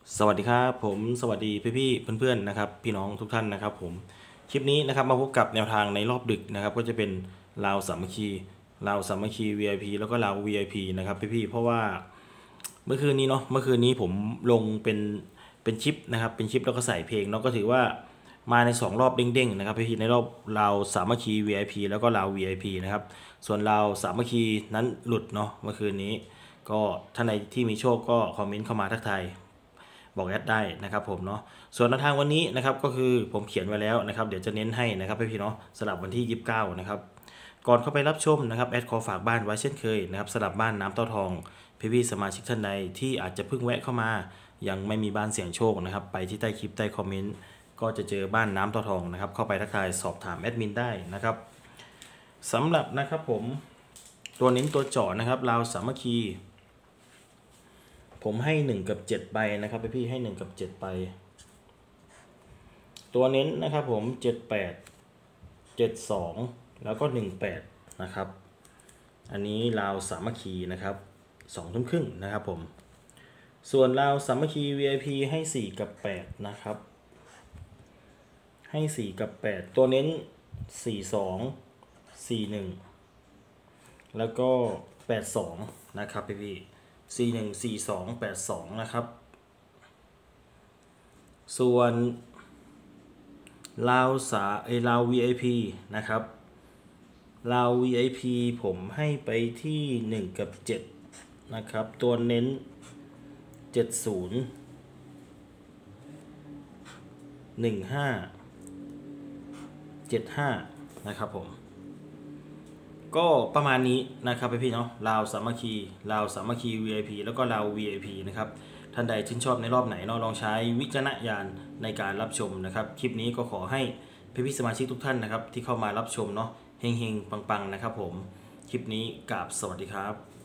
สวัสดีครับผมสวัสดีพี่ๆเพื่อนๆนะครับพี่น้องทุกท่านนะครับผมคลิปนี้นะครับมาพบกับแนวทางในรอบดึกนะครับก็จะเป็นลาวสามัคคีVIP แล้วก็ลาว VIP นะครับพี่ๆเพราะว่าเมื่อคืนนี้เนาะเมื่อคืนนี้ผมลงเป็นชิปนะครับเป็นชิปแล้วก็ใส่เพลงเนาะก็ถือว่ามาใน2รอบเด้งๆนะครับพี่ๆในรอบลาวสามัคคี VIP แล้วก็ลาว VIP นะครับส่วนลาวสามัคคีนั้นหลุดเนาะเมื่อคืนนี้ก็ท่านใดที่มีโชคก็คอมเมนต์เข้ามาทักทายบอกแอดได้นะครับผมเนาะส่วนแนวทางวันนี้นะครับก็คือผมเขียนไว้แล้วนะครับเดี๋ยวจะเน้นให้นะครับพี่เนาะสลับวันที่29นะครับก่อนเข้าไปรับชมนะครับแอดขอฝากบ้านไว้เช่นเคยนะครับสลับบ้านน้ำเต้าทองพี่สมาชิกท่านใดที่อาจจะเพิ่งแวะเข้ามายังไม่มีบ้านเสี่ยงโชคนะครับไปที่ใต้คลิปใต้คอมเมนต์ก็จะเจอบ้านน้ำเต้าทองนะครับเข้าไปทักทายสอบถามแอดมินได้นะครับสำหรับนะครับผมตัวเน้นตัวเจาะนะครับลาวสามัคคีผมให้1กับ7ใบนะครับพี่ให้1กับ7ใบตัวเน้นนะครับผม78 72แล้วก็18นะครับอันนี้ลาวสามัคคีนะครับ2 ทุ่มครึ่งนะครับผมส่วนลาวสามัคคี VIP ให้4กับ8นะครับให้4กับ8ตัวเน้น42 41แล้วก็82นะครับพี่414282นะครับส่วนลาว VIP นะครับลาว VIP ผมให้ไปที่1กับ7นะครับตัวเน้น70 15 75นะครับผมก็ประมาณนี้นะครับพี่เนาะลาวสามัคคี VIP แล้วก็ลาว VIP นะครับท่านใดชื่นชอบในรอบไหนเนาะลองใช้วิจารณญาณในการรับชมนะครับคลิปนี้ก็ขอให้พี่สมาชิกทุกท่านนะครับที่เข้ามารับชมเนาะเฮงๆปังๆนะครับผมคลิปนี้กราบสวัสดีครับ